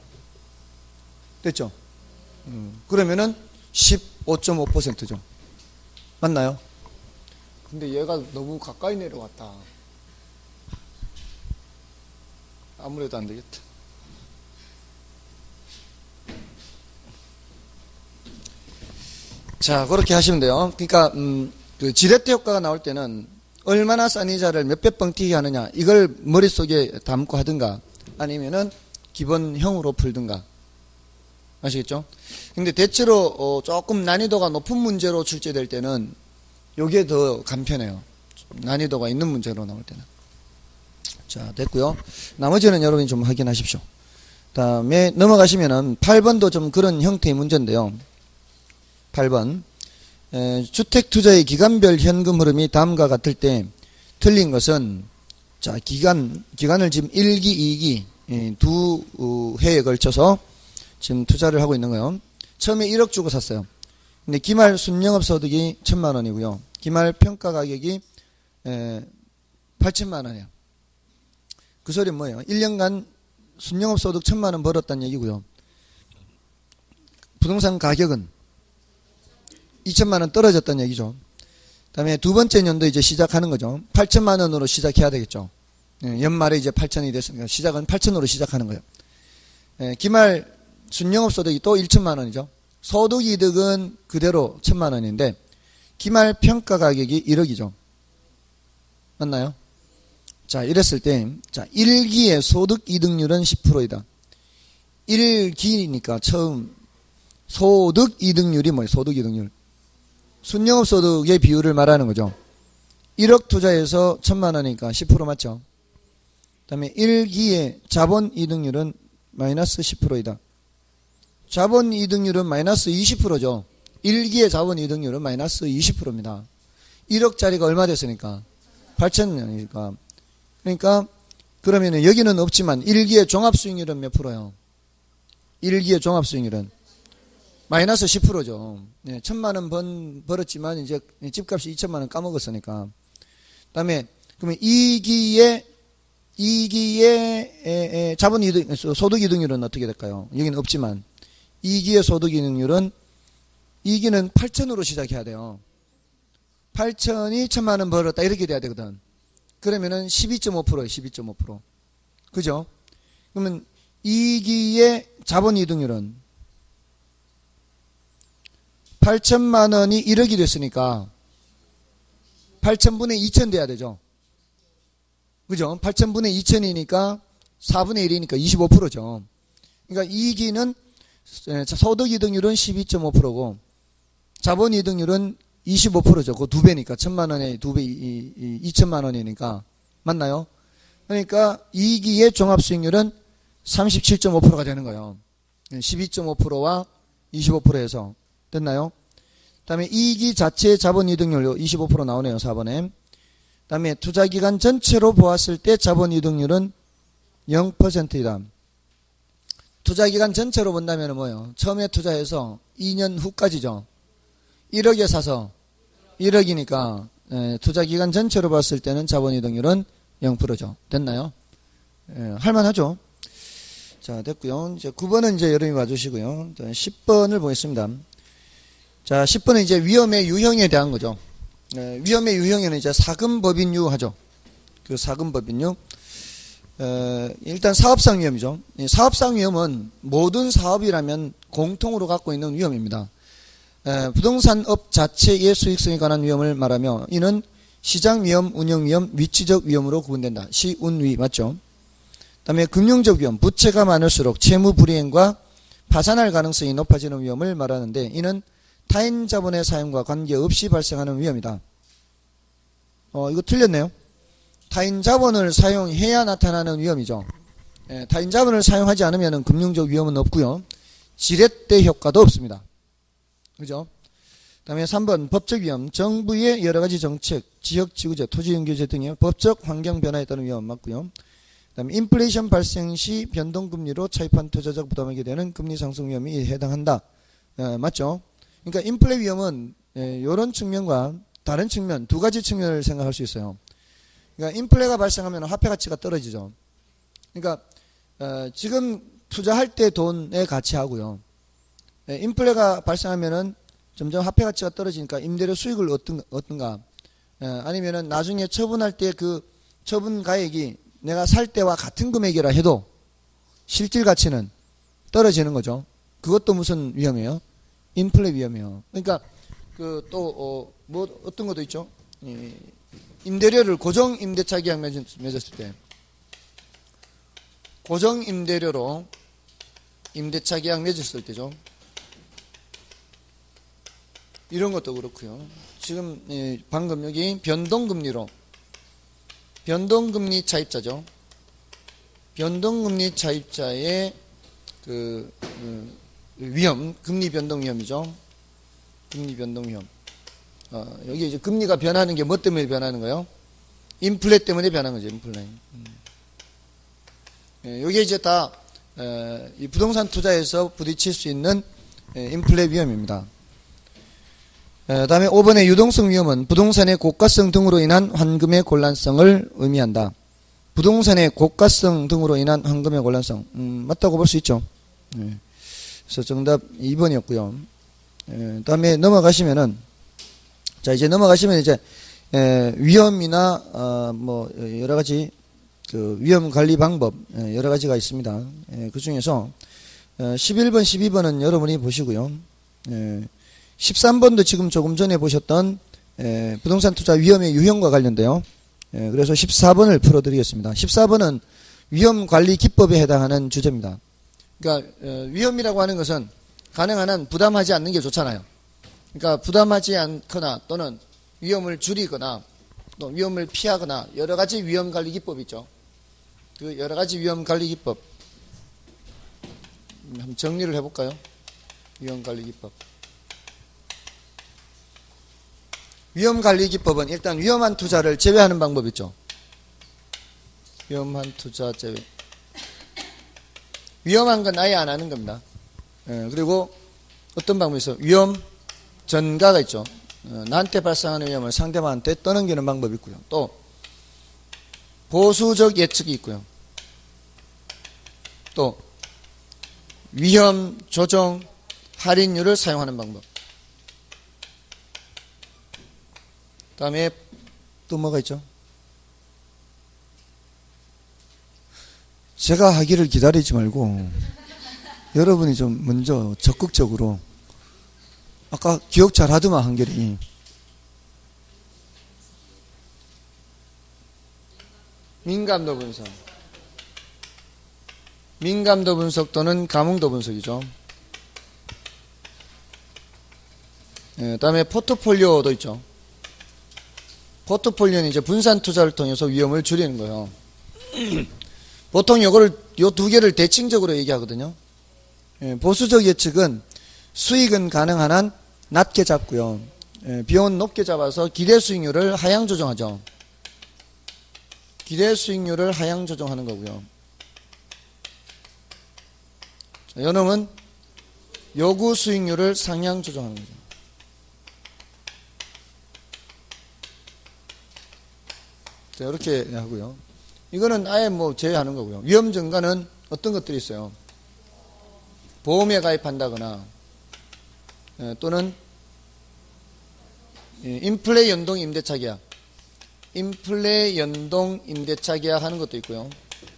됐죠? 음, 그러면은 십오 점 오 퍼센트죠. 맞나요? 근데 얘가 너무 가까이 내려왔다. 아무래도 안 되겠다. 자, 그렇게 하시면 돼요. 그러니까 음, 그 지렛대 효과가 나올 때는 얼마나 싼 이자를 몇 배 뻥튀기 하느냐 이걸 머릿속에 담고 하든가 아니면은 기본형으로 풀든가. 아시겠죠? 근데 대체로 어, 조금 난이도가 높은 문제로 출제될 때는 요게 더 간편해요. 난이도가 있는 문제로 나올 때는. 자, 됐고요. 나머지는 여러분이 좀 확인하십시오. 다음에 넘어가시면은 팔 번도 좀 그런 형태의 문제인데요. 팔 번. 에, 주택투자의 기간별 현금 흐름이 다음과 같을 때 틀린 것은, 자, 기간, 기간을 지금 일 기, 이 기, 예, 두 어, 해에 걸쳐서 지금 투자를 하고 있는 거예요. 처음에 일억 주고 샀어요. 근데 기말 순영업 소득이 천만 원이고요. 기말 평가 가격이 에, 팔천만 원이에요. 그 소리는 뭐예요? 일 년간 순영업 소득 천만 원 벌었다는 얘기고요. 부동산 가격은 이천만 원 떨어졌다는 얘기죠. 그 다음에 두 번째 연도 이제 시작하는 거죠. 팔천만 원으로 시작해야 되겠죠. 예, 연말에 이제 팔천이 됐으니까 시작은 팔천으로 시작하는 거예요. 예, 기말 순영업 소득이 또 천만 원이죠. 소득 이득은 그대로 천만 원인데 기말 평가 가격이 일억이죠. 맞나요? 자, 이랬을 때, 자, 일 기의 소득 이득률은 십 퍼센트이다. 일 기니까 처음 소득 이득률이 뭐예요? 소득 이득률. 순영업 소득의 비율을 말하는 거죠. 일억 투자해서 천만 원이니까 십 퍼센트 맞죠? 그 다음에 일 기의 자본 이득률은 마이너스 십 퍼센트이다. 자본 이득률은 마이너스 이십 퍼센트죠. 일 기의 자본 이득률은 마이너스 이십 퍼센트입니다. 일억짜리가 얼마 됐으니까? 팔천 원이니까. 그러니까 그러면은 여기는 없지만 일 기의 종합수익률은 몇 프로요? 일 기의 종합수익률은 마이너스 십 퍼센트죠. 네, 천만 원 번, 벌었지만 이제 집값이 이천만 원 까먹었으니까. 그 다음에 그러면 이 기의 이 기의 에, 에, 자본 이득, 소득 이득률은 어떻게 될까요? 여기는 없지만 이 기의 소득 이득률은 이 기는 팔천으로 시작해야 돼요. 팔천이 천만 원 벌었다 이렇게 돼야 되거든. 그러면은 십이 점 오 퍼센트예요. 십이 점 오 퍼센트. 그죠? 그러면 이 기의 자본 이득률은 팔천만 원이 일억이 됐으니까 팔천분의 이천 돼야 되죠. 그죠? 팔천분의 이천이니까 사분의 일이니까 이십오 퍼센트죠. 그러니까 이 기는 소득 이득률은 십이 점 오 퍼센트고 자본 이득률은 이십오 퍼센트죠. 그 두 배니까 천만 원에 두 배 이천만 원이니까 맞나요? 그러니까 이 기의 종합수익률은 삼십칠 점 오 퍼센트가 되는 거예요. 십이 점 오 퍼센트와 이십오 퍼센트에서 됐나요? 그 다음에 이 기 자체의 자본 이득률 이십오 퍼센트 나오네요. 사 번에. 그 다음에 투자기간 전체로 보았을 때 자본 이득률은 영 퍼센트이다. 투자기간 전체로 본다면 뭐예요? 처음에 투자해서 이 년 후까지죠. 일억에 사서 일억이니까 예, 투자기간 전체로 봤을 때는 자본 이득률은 영 퍼센트죠. 됐나요? 예, 할만하죠. 자, 됐고요. 이제 구 번은 이제 여러분이 와주시고요. 자, 십 번을 보겠습니다. 자, 십 번은 이제 위험의 유형에 대한 거죠. 예, 위험의 유형에는 이제 사금법인유 하죠. 그 사금법인유. 어, 일단 사업상 위험이죠. 사업상 위험은 모든 사업이라면 공통으로 갖고 있는 위험입니다. 에, 부동산업 자체의 수익성에 관한 위험을 말하며 이는 시장 위험, 운영 위험, 위치적 위험으로 구분된다. 시운위 맞죠? 그 다음에 금융적 위험, 부채가 많을수록 채무 불이행과 파산할 가능성이 높아지는 위험을 말하는데 이는 타인 자본의 사용과 관계없이 발생하는 위험이다. 어, 이거 틀렸네요. 타인 자본을 사용해야 나타나는 위험이죠. 예, 타인 자본을 사용하지 않으면 금융적 위험은 없고요. 지렛대 효과도 없습니다. 그죠? 그 다음에 삼 번 법적 위험. 정부의 여러 가지 정책, 지역지구제, 토지연계제 등의 법적 환경 변화에 따른 위험 맞고요. 그 다음에 인플레이션 발생 시 변동금리로 차입한 투자자가 부담하게 되는 금리 상승 위험이 해당한다. 에, 맞죠? 그러니까 인플레 위험은 이런 측면과 다른 측면, 두 가지 측면을 생각할 수 있어요. 그러니까 인플레가 발생하면 화폐 가치가 떨어지죠. 그러니까 어, 지금 투자할 때 돈의 가치하고요. 에, 인플레가 발생하면은 점점 화폐 가치가 떨어지니까 임대료 수익을 얻든, 얻든가 에, 아니면은 나중에 처분할 때 그 처분 가액이 내가 살 때와 같은 금액이라 해도 실질 가치는 떨어지는 거죠. 그것도 무슨 위험이에요? 인플레 위험이에요. 그러니까 그 또 어, 뭐 어떤 것도 있죠. 이, 임대료를 고정 임대차 계약 맺었을 때 고정 임대료로 임대차 계약 맺었을 때죠. 이런 것도 그렇고요. 지금 예, 방금 여기 변동금리로 변동금리 차입자죠. 변동금리 차입자의 그, 그 위험, 금리 변동 위험이죠. 금리 변동 위험. 어, 여기 이제 금리가 변하는 게 뭐 때문에 변하는 거예요? 인플레 때문에 변하는 거죠. 인플레. 음. 예, 여기 이제 다 에, 이 부동산 투자에서 부딪힐 수 있는 에, 인플레 위험입니다. 에, 다음에 오 번의 유동성 위험은 부동산의 고가성 등으로 인한 환금의 곤란성을 의미한다. 부동산의 고가성 등으로 인한 환금의 곤란성. 음, 맞다고 볼 수 있죠. 예. 그래서 정답 이 번이었고요. 에, 다음에 넘어가시면은 자 이제 넘어가시면 이제 에, 위험이나 어, 뭐 여러 가지 그 위험 관리 방법 에, 여러 가지가 있습니다. 에, 그 중에서 에, 십일 번, 십이 번은 여러분이 보시고요. 에, 십삼 번도 지금 조금 전에 보셨던 에, 부동산 투자 위험의 유형과 관련돼요. 에, 그래서 십사 번을 풀어드리겠습니다. 십사 번은 위험 관리 기법에 해당하는 주제입니다. 그러니까 에, 위험이라고 하는 것은 가능한 한 부담하지 않는 게 좋잖아요. 그러니까 부담하지 않거나 또는 위험을 줄이거나 또 위험을 피하거나 여러 가지 위험 관리 기법이 있죠. 그 여러 가지 위험 관리 기법 한번 정리를 해볼까요? 위험 관리 기법. 위험 관리 기법은 일단 위험한 투자를 제외하는 방법이 있죠. 위험한 투자 제외. 위험한 건 아예 안 하는 겁니다. 예, 그리고 어떤 방법이 있어요? 위험 전가가 있죠. 어, 나한테 발생하는 위험을 상대방한테 떠넘기는 방법이 있고요. 또 보수적 예측이 있고요. 또 위험 조정 할인율을 사용하는 방법. 그 다음에 또 뭐가 있죠? 제가 하기를 기다리지 말고 여러분이 좀 먼저 적극적으로 아까 기억 잘 하더만 한결이 민감도 분석 민감도 분석 또는 감흥도 분석이죠. 그 다음에 포트폴리오도 있죠. 포트폴리오는 이제 분산 투자를 통해서 위험을 줄이는 거예요. 보통 요거를 요 두 개를 대칭적으로 얘기하거든요. 보수적 예측은 수익은 가능한 한 낮게 잡고요. 비용은 높게 잡아서 기대 수익률을 하향 조정하죠. 기대 수익률을 하향 조정하는 거고요. 요놈은 요구 수익률을 상향 조정하는 거죠. 자, 이렇게 하고요. 이거는 아예 뭐 제외하는 거고요. 위험 증가는 어떤 것들이 있어요? 보험에 가입한다거나 또는 인플레 연동 임대차 계약, 인플레 연동 임대차 계약 하는 것도 있고요.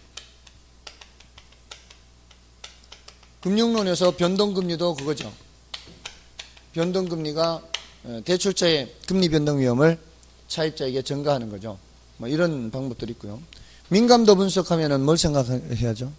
금융론에서 변동금리도 그거죠. 변동금리가 대출자의 금리 변동 위험을 차입자에게 전가하는 거죠. 뭐 이런 방법들이 있고요. 민감도 분석하면은 뭘 생각해야죠?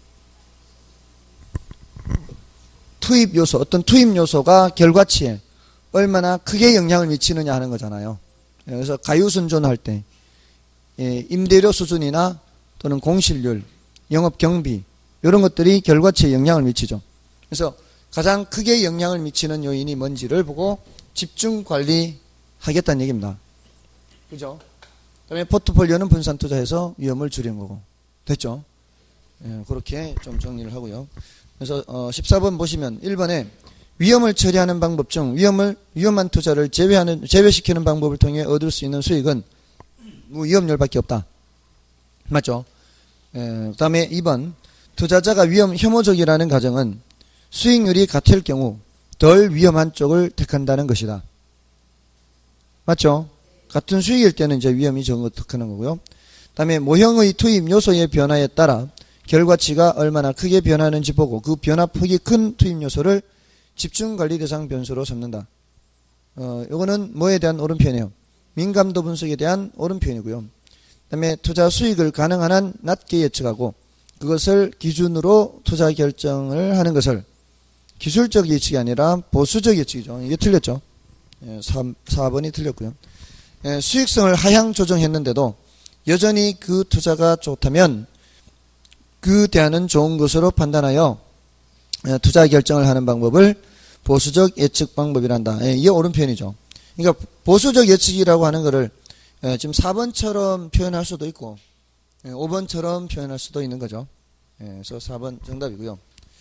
투입 요소, 어떤 투입 요소가 결과치에 얼마나 크게 영향을 미치느냐 하는 거잖아요. 그래서 가유순존할 때 임대료 수준이나 또는 공실률, 영업 경비 이런 것들이 결과치에 영향을 미치죠. 그래서 가장 크게 영향을 미치는 요인이 뭔지를 보고 집중 관리하겠다는 얘기입니다. 그죠? 그다음에 포트폴리오는 분산 투자해서 위험을 줄이는 거고. 됐죠? 예, 그렇게 좀 정리를 하고요. 그래서 어, 십사 번 보시면 일 번에 위험을 처리하는 방법 중 위험을 위험한 투자를 제외하는 제외시키는 방법을 통해 얻을 수 있는 수익은 무위험률밖에 없다. 맞죠? 예, 그다음에 이 번 투자자가 위험 혐오적이라는 가정은 수익률이 같을 경우 덜 위험한 쪽을 택한다는 것이다. 맞죠? 같은 수익일 때는 이제 위험이 적은 걸 택하는 거고요. 그다음에 모형의 투입 요소의 변화에 따라 결과치가 얼마나 크게 변하는지 보고 그 변화폭이 큰 투입 요소를 집중관리 대상 변수로 삼는다. 어, 이거는 뭐에 대한 옳은 표현이에요? 민감도 분석에 대한 옳은 표현이고요. 그 다음에 투자 수익을 가능한 한 낮게 예측하고 그것을 기준으로 투자 결정을 하는 것을 기술적 예측이 아니라 보수적 예측이죠. 이게 틀렸죠. 예, 사 번이 틀렸고요. 예, 수익성을 하향 조정했는데도 여전히 그 투자가 좋다면 그 대안은 좋은 것으로 판단하여 예, 투자 결정을 하는 방법을 보수적 예측 방법이란다. 예, 이게 옳은 표현이죠. 그러니까 보수적 예측이라고 하는 것을 예, 지금 사 번처럼 표현할 수도 있고 예, 오 번처럼 표현할 수도 있는 거죠. 예, 그래서 사 번 정답이고요.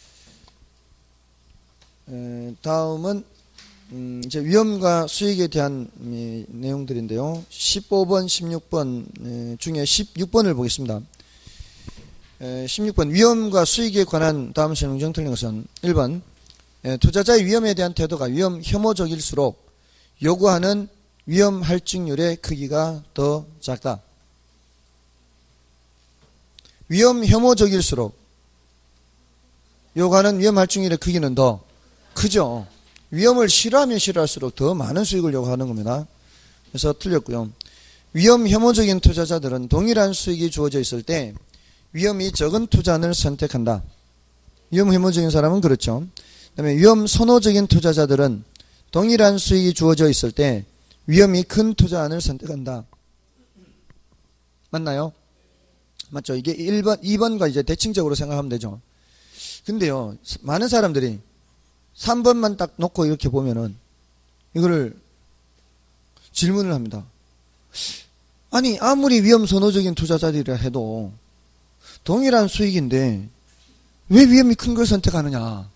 예, 다음은 음, 이제 위험과 수익에 대한 이, 내용들인데요. 십오 번, 십육 번 예, 중에 십육 번을 보겠습니다. 에, 십육 번 위험과 수익에 관한 다음 설명 중 틀린 것은 일 번 에, 투자자의 위험에 대한 태도가 위험 혐오적일수록 요구하는 위험 할증률의 크기가 더 작다. 위험 혐오적일수록 요구하는 위험 할증률의 크기는 더 크죠. 위험을 싫어하면 싫어할수록 더 많은 수익을 요구하는 겁니다. 그래서 틀렸고요. 위험 혐오적인 투자자들은 동일한 수익이 주어져 있을 때 위험이 적은 투자를 선택한다. 위험 혐오적인 사람은 그렇죠. 그 다음에 위험 선호적인 투자자들은 동일한 수익이 주어져 있을 때 위험이 큰 투자안을 선택한다. 맞나요? 맞죠? 이게 일 번, 이 번과 이제 대칭적으로 생각하면 되죠. 근데요, 많은 사람들이 삼 번만 딱 놓고 이렇게 보면은 이거를 질문을 합니다. 아니, 아무리 위험 선호적인 투자자들이라 해도 동일한 수익인데 왜 위험이 큰 걸 선택하느냐?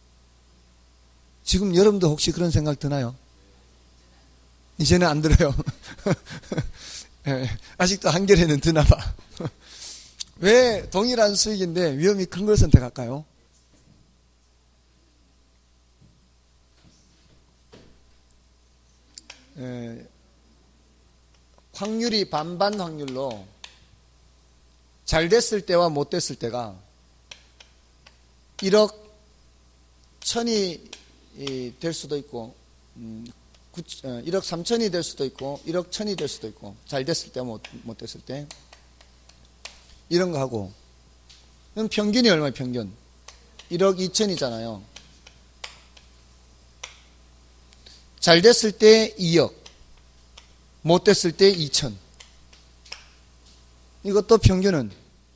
지금 여러분도 혹시 그런 생각 드나요? 이제는 안 들어요. 네, 아직도 한결에는 드나 봐. 왜 동일한 수익인데 위험이 큰 걸 선택할까요? 네, 확률이 반반 확률로 잘 됐을 때와 못 됐을 때가 일억 천이 될 수도 있고 음, 일억 삼천이 될 수도 있고 일억 천이 될 수도 있고 잘 됐을 때와 못, 못 됐을 때 이런 거 하고 그럼 평균이 얼마예요? 평균 일억 이천이잖아요. 잘 됐을 때 이억 못 됐을 때 이천. 이것도 평균은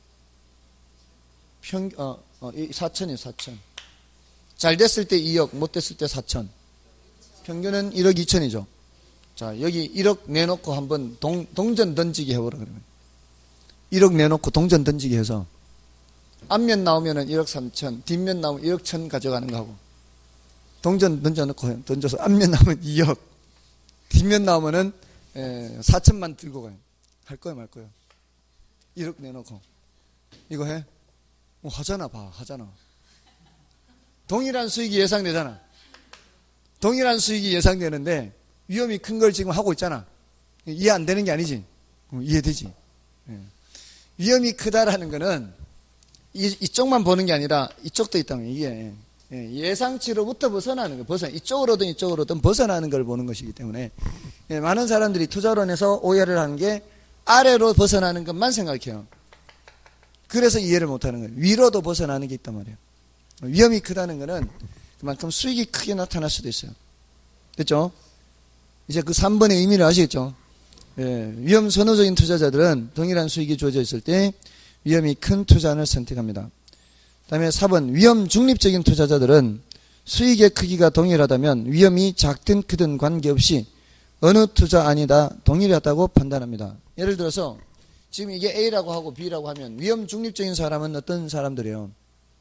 평, 어, 어, 사천이에요. 사천. 잘 됐을 때 이억 못 됐을 때 사천. 평균은 일억 이천이죠. 자, 여기 일억 내놓고 한번 동, 동전 던지기 해보라 그러면 일억 내놓고 동전 던지기 해서 앞면 나오면은 일억 삼천, 뒷면 나오면 일억 천 가져가는 거하고 동전 던져놓고 던져서 앞면 나오면 이억, 뒷면 나오면은 에, 사천만 들고 가요. 할 거야 말 거야. 일억 내놓고 이거 해? 어, 하잖아. 봐 하잖아. 동일한 수익이 예상되잖아. 동일한 수익이 예상되는데 위험이 큰 걸 지금 하고 있잖아. 이해 안 되는 게 아니지. 어, 이해되지. 예. 위험이 크다라는 거는 이, 이쪽만 보는 게 아니라 이쪽도 있다면 이게 예, 예상치로부터 벗어나는 거, 벗어 이쪽으로든 이쪽으로든 벗어나는 걸 보는 것이기 때문에 예, 많은 사람들이 투자론에서 오해를 하는 게 아래로 벗어나는 것만 생각해요. 그래서 이해를 못하는 거예요. 위로도 벗어나는 게 있단 말이에요. 위험이 크다는 거는 그만큼 수익이 크게 나타날 수도 있어요. 됐죠? 이제 그 삼 번의 의미를 아시겠죠? 예, 위험 선호적인 투자자들은 동일한 수익이 주어져 있을 때 위험이 큰 투자안을 선택합니다. 그 다음에 사 번 위험 중립적인 투자자들은 수익의 크기가 동일하다면 위험이 작든 크든 관계없이 어느 투자 아니다 동일하다고 판단합니다. 예를 들어서 지금 이게 A라고 하고 B라고 하면 위험 중립적인 사람은 어떤 사람들이에요?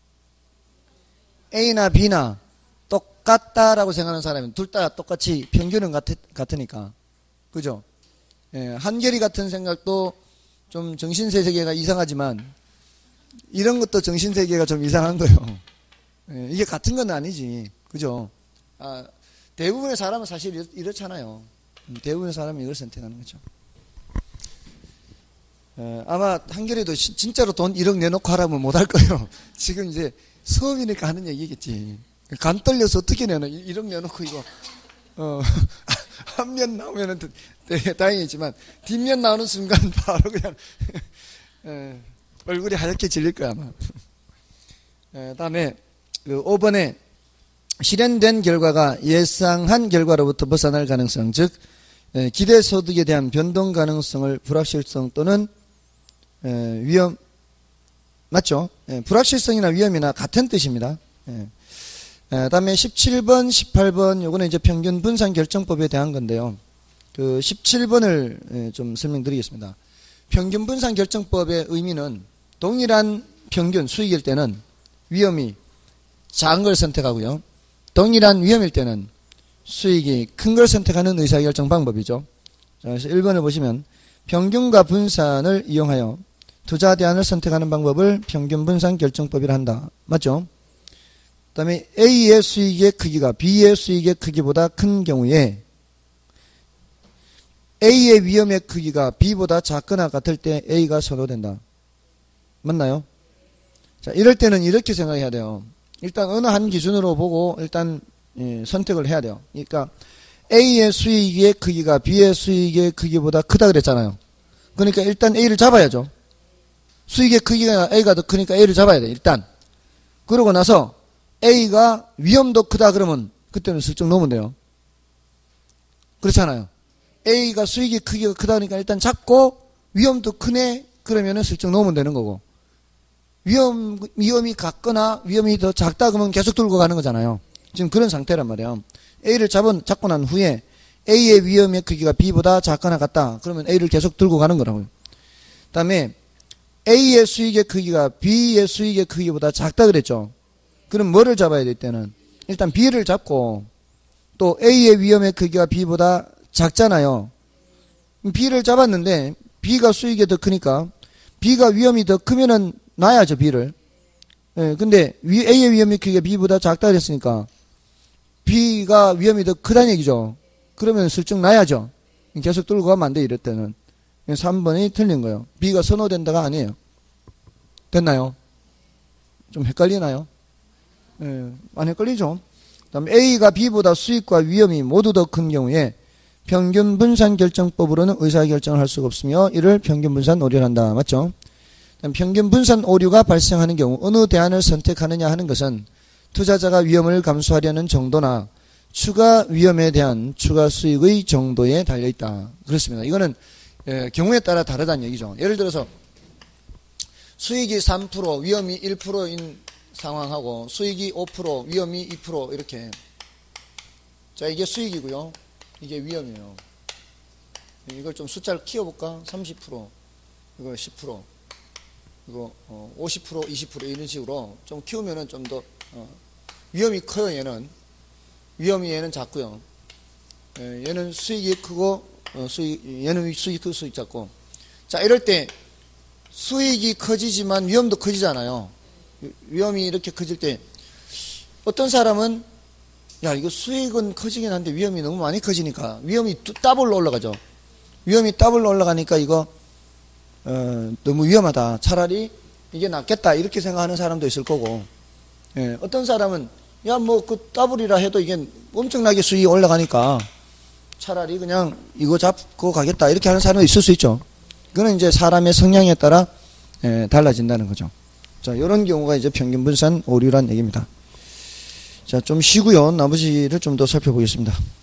A나 B나 똑같다라고 생각하는 사람은 둘 다 똑같이 평균은 같, 같으니까. 그죠? 예, 한결이 같은 생각도 좀 정신세계가 이상하지만 이런 것도 정신세계가 좀 이상한 거예요. 예, 이게 같은 건 아니지. 그죠? 아, 대부분의 사람은 사실 이렇, 이렇잖아요. 대부분의 사람은 이걸 선택하는 거죠. 예, 아마 한결이도 시, 진짜로 돈 일억 내놓고 하라면 못 할 거예요. 지금 이제 수업이니까 하는 얘기겠지. 간 떨려서 어떻게 내놔? 일억 내놓고 이거 어, 한 면 나오면은 네, 다행이지만 뒷면 나오는 순간 바로 그냥 에, 얼굴이 하얗게 질릴 거야 아마. 에, 다음에 그 오 번에 실현된 결과가 예상한 결과로부터 벗어날 가능성, 즉 에, 기대소득에 대한 변동 가능성을 불확실성 또는 에, 위험 맞죠? 에, 불확실성이나 위험이나 같은 뜻입니다. 에. 에, 다음에 십칠 번, 십팔 번 요거는 이제 평균 분산 결정법에 대한 건데요. 그 십칠 번을 에, 좀 설명드리겠습니다. 평균 분산 결정법의 의미는 동일한 평균 수익일 때는 위험이 작은 걸 선택하고요. 동일한 위험일 때는 수익이 큰 걸 선택하는 의사결정 방법이죠. 자, 그래서 일 번을 보시면 평균과 분산을 이용하여 투자 대안을 선택하는 방법을 평균 분산 결정법이라 한다. 맞죠? 그 다음에 A의 수익의 크기가 B의 수익의 크기보다 큰 경우에 A의 위험의 크기가 B보다 작거나 같을 때 A가 선호된다. 맞나요? 자, 이럴 때는 이렇게 생각해야 돼요. 일단 어느 한 기준으로 보고 일단 예, 선택을 해야 돼요. 그러니까 A의 수익의 크기가 B의 수익의 크기보다 크다 그랬잖아요. 그러니까 일단 A를 잡아야죠. 수익의 크기가 A가 더 크니까 A를 잡아야 돼. 일단. 그러고 나서 A가 위험도 크다 그러면 그때는 슬쩍 놓으면 돼요. 그렇잖아요. A가 수익의 크기가 크다니까 일단 잡고 위험도 크네 그러면은 슬쩍 놓으면 되는 거고, 위험, 위험이 같거나 위험이 더 작다 그러면 계속 들고 가는 거잖아요. 지금 그런 상태란 말이에요. A를 잡은, 잡고 난 후에 A의 위험의 크기가 B보다 작거나 같다 그러면 A를 계속 들고 가는 거라고요. 그 다음에 A의 수익의 크기가 B의 수익의 크기보다 작다 그랬죠. 그럼 뭐를 잡아야 될 때는 일단 B를 잡고, 또 A의 위험의 크기가 B보다 작잖아요. B를 잡았는데 B가 수익이 더 크니까 B가 위험이 더 크면은 놔야죠, B를. 예, 근데 A의 위험의 크기가 B보다 작다 그랬으니까 B가 위험이 더 크다는 얘기죠. 그러면 슬쩍 놔야죠. 계속 들고 가면 안 돼, 이럴 때는. 삼 번이 틀린 거예요. B가 선호된다가 아니에요. 됐나요? 좀 헷갈리나요? 예, 안 헷갈리죠? 그 다음에 A가 B보다 수익과 위험이 모두 더 큰 경우에 평균 분산 결정법으로는 의사결정을 할 수가 없으며 이를 평균 분산 오류를 한다. 맞죠? 평균 분산 오류가 발생하는 경우 어느 대안을 선택하느냐 하는 것은 투자자가 위험을 감수하려는 정도나 추가 위험에 대한 추가 수익의 정도에 달려있다. 그렇습니다. 이거는 예, 경우에 따라 다르다는 얘기죠. 예를 들어서 수익이 삼 퍼센트 위험이 일 퍼센트인 상황하고 수익이 오 퍼센트 위험이 이 퍼센트 이렇게. 자, 이게 수익이고요. 이게 위험이에요. 이걸 좀 숫자를 키워볼까? 삼십 퍼센트 이거 십 퍼센트 이거 어, 오십 퍼센트 이십 퍼센트 이런 식으로 좀 키우면은 좀 더 어, 위험이 커요. 얘는 위험이 얘는 작고요. 예, 얘는 수익이 크고 어, 수익 얘는 수익 크고 수익 작고. 자, 이럴 때 수익이 커지지만 위험도 커지잖아요. 위험이 이렇게 커질 때 어떤 사람은 야, 이거 수익은 커지긴 한데 위험이 너무 많이 커지니까 위험이 더블로 올라가죠. 위험이 더블로 올라가니까 이거 어, 너무 위험하다. 차라리 이게 낫겠다. 이렇게 생각하는 사람도 있을 거고, 예, 어떤 사람은 야, 뭐 그 더블이라 해도 이게 엄청나게 수익이 올라가니까 차라리 그냥 이거 잡고 가겠다. 이렇게 하는 사람도 있을 수 있죠. 그거는 이제 사람의 성향에 따라 예, 달라진다는 거죠. 자, 이런 경우가 이제 평균 분산 오류란 얘기입니다. 자, 좀 쉬고요. 나머지를 좀 더 살펴보겠습니다.